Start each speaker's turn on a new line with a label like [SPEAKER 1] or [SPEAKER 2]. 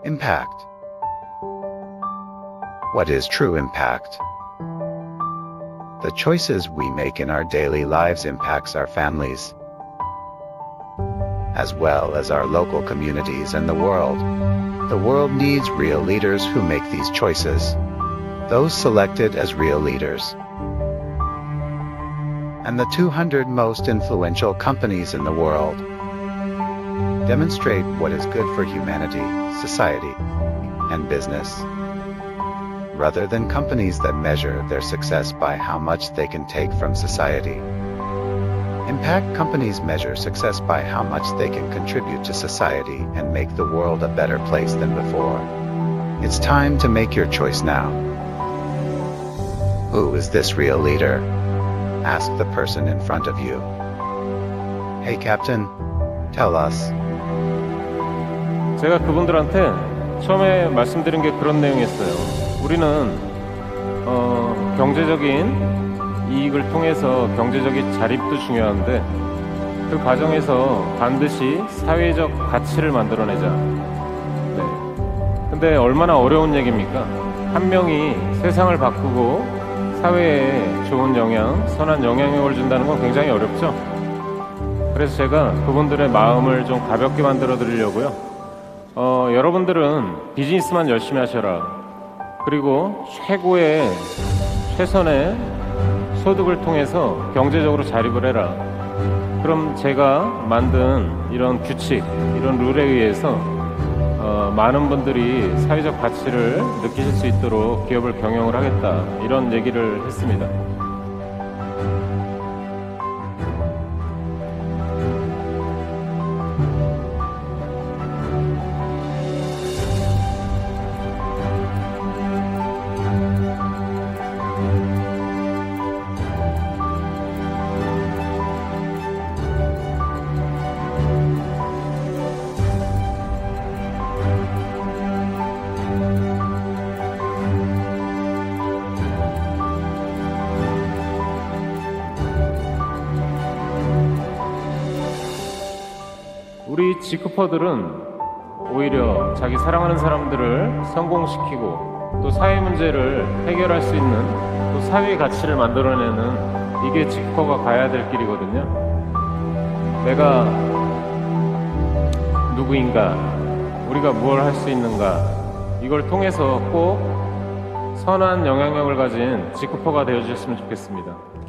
[SPEAKER 1] Impact. What is true impact? The choices we make in our daily lives impacts our families, as well as our local communities and the world. The world needs real leaders who make these choices, those selected as real leaders. And the 200 most influential companies in the world demonstrate what is good for humanity, society, and business, rather than companies that measure their success by how much they can take from society. Impact companies measure success by how much they can contribute to society and make the world a better place than before. It's time to make your choice now. Who is this real leader? Ask the person in front of you. Hey Captain, tell us.
[SPEAKER 2] 제가 그분들한테 처음에 말씀드린 게 그런 내용이었어요. 우리는 경제적인 이익을 통해서 경제적인 자립도 중요한데 그 과정에서 반드시 사회적 가치를 만들어내자. 네. 근데 얼마나 어려운 얘기입니까? 한 명이 세상을 바꾸고 사회에 좋은 영향, 선한 영향력을 준다는 건 굉장히 어렵죠. 그래서 제가 그분들의 마음을 좀 가볍게 만들어 드리려고요. 여러분들은 비즈니스만 열심히 하셔라. 그리고 최선의 소득을 통해서 경제적으로 자립을 해라. 그럼 제가 만든 이런 규칙, 이런 룰에 의해서 많은 분들이 사회적 가치를 느끼실 수 있도록 기업을 경영을 하겠다. 이런 얘기를 했습니다. 우리 지크퍼들은 오히려 자기 사랑하는 사람들을 성공시키고 또 사회 문제를 해결할 수 있는 또 사회의 가치를 만들어내는 이게 지크퍼가 가야 될 길이거든요. 내가 누구인가, 우리가 무엇을 할 수 있는가, 이걸 통해서 꼭 선한 영향력을 가진 지크퍼가 되어주셨으면 좋겠습니다.